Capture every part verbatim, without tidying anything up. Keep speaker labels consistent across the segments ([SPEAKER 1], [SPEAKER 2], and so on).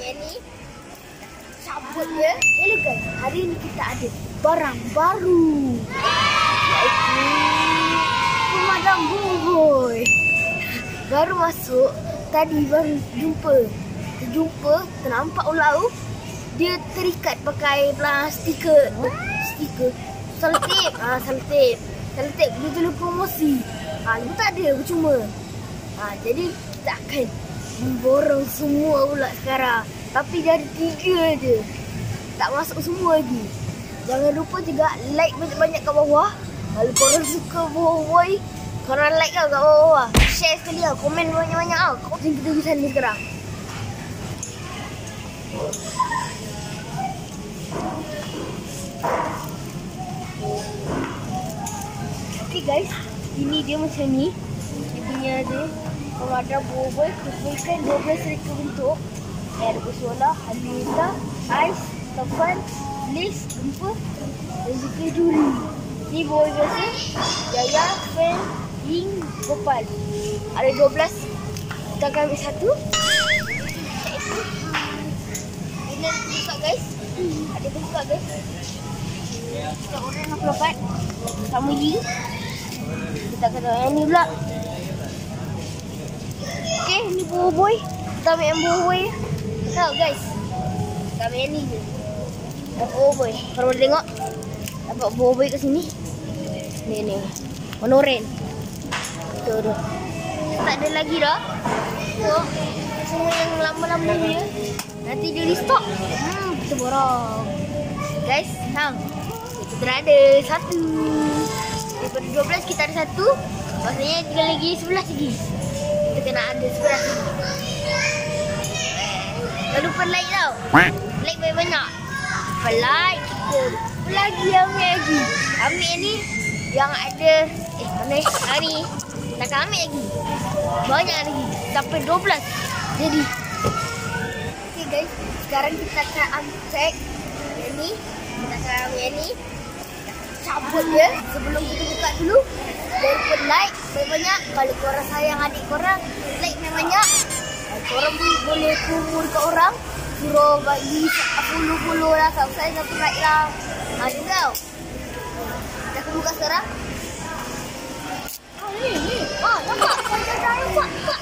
[SPEAKER 1] ni cabut dia. Hello guys, hari ni kita ada barang baru, iaitu pemadam buoy. Baru masuk, tadi baru jumpa. Terjumpa, ternampak ular tu. Dia terikat pakai stiker. Stiker. Selotip. Ah, selotip. Selotip dia tu promosi. Ah, itu tak ada, percuma. Ah, jadi kita akan memborong semua ular sekarang. Tapi dia ada tiga je. Tak masuk semua lagi. Jangan lupa juga like banyak-banyak kat bawah. Kalau korang suka buoy, korang like tau kat bawah. Share sekali tau, komen banyak-banyak tau. Jom kita pergi sana sekarang. Okay guys, ini dia macam ni. Dia punya dia pemadam buoy. Kumpulkan dua belas reka bentuk. Ada bersuara, Halila, Ais, Taufan, Liz, Gempa dan juga Juri. Ni buoy biasa, Jaya, Fen, Ying, Gopal. Ada dua belas. Kita akan ambil satu. Ini ada buka guys. Ada buka guys. Kita order enam puluh empat. Sama Ying. Kita akan tengok yang ni pula. Okay, ni buoy. Kita ambil yang buoy. Tengok guys. Kita ambil yang ni je. Buoy. Korang boleh tengok. Dapat buoy kat sini. Ni ni. Warna oren. Tu tu. Tak ada lagi dah. So, semua yang lama-lama dia. Nanti dia restock. Hmm, kita borong. Guys, hang. Kita ada satu. Daripada dua belas kita ada satu. Maksudnya tinggal lagi sebelas lagi. Kita kena ada sebelas lagi. Jangan lupa like tau. Like banyak-banyak. Lupa like kita. Lagi ambil lagi. Ambil yang ni. Yang ada. Eh mana yang ni. Kita akan ambil lagi. Banyak lagi. Sampai dua belas. Jadi. Okay guys. Sekarang kita akan unpack yang ni. Kita akan ambil yang ni. Cabut dia. Sebelum kita buka dulu. Jangan lupa like banyak-banyak. Kalau korang sayang adik korang, like banyak-banyak. Korang pun boleh promo dekat orang. Suruh bagi puluh-puluh lah. Subscribe dan like lah. Haa juga tau. Kita akan buka sekarang. Ah ni ni. Ah nampak. Dah nampak. Nampak.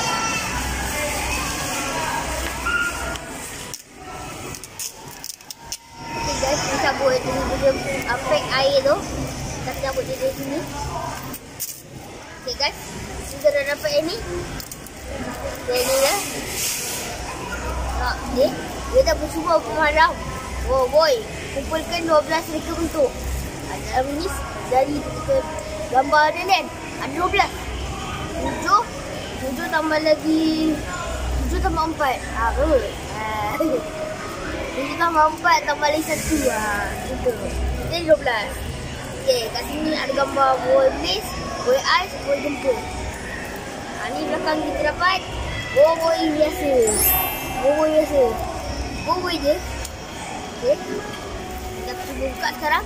[SPEAKER 1] Okay guys. Kita cabut dia. Dia unpack air tu. Kita cabut dia dari sini. Okay guys. Kita dah dapat yang ni. Dia ni dah. Tak, dia. Dia dah bercuba pemadam. Oh boy. Kumpulkan dua belas reka bentuk. Dalam ni dari gambar dia kan. Ada dua belas. tujuh. tujuh tambah lagi. tujuh tambah empat. Ah, berapa? Ah. tujuh tambah empat tambah lagi satu. Ah, itu. Jadi dua belas. Okey, kat sini ada gambar buoy Liz, buoy Ais, buoy Gempa. Ha, ni belakang kita dapat buoy biasa. Buoy biasa. Buoy je. Okey. Kita cuba buka sekarang.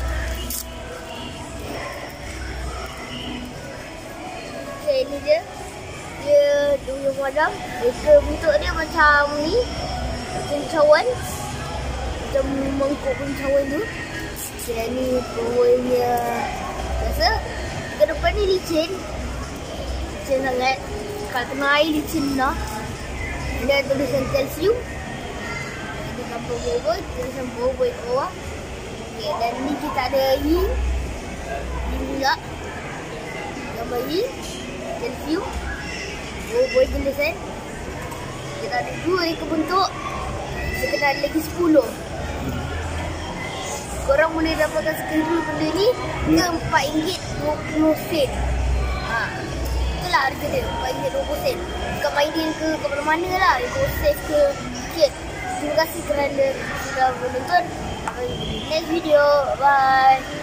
[SPEAKER 1] Okey, ni dia. Dia dulu pemadam. Reka bentuk dia macam ni. Macam cawan. Macam mangkuk pun cawan tu. Okay, ni buoynya biasa. Ke depan ni licin. Licin sangat. Kalau kena air licin lah. Ini ada tulisan kalsium. Ada gambar buoy. Tulisan buoy kat bawah. Okay, dan ni kita ada Ying. Ying juga. Gambar Ying. Kalsium. Buoy jenis kan. Kita ada dua reka bentuk. Kita kena ada lagi sepuluh. Korang boleh dapatkan sekali benda ni ke empat ringgit dua puluh sen. Ha. Itulah harga dia, empat ringgit dua puluh sen. Bukan main deal ke ke mana-mana lah. Ikut save ke sikit. Terima kasih kerana sudah menonton. Next video. Bye.